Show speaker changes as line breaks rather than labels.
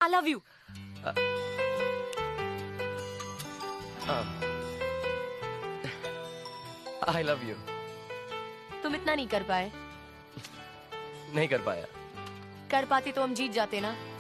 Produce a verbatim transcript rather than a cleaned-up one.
I love you.
I love you.
तुम इतना नहीं कर पाए।
नहीं कर पाया।
कर पाते तो हम जीत जाते ना।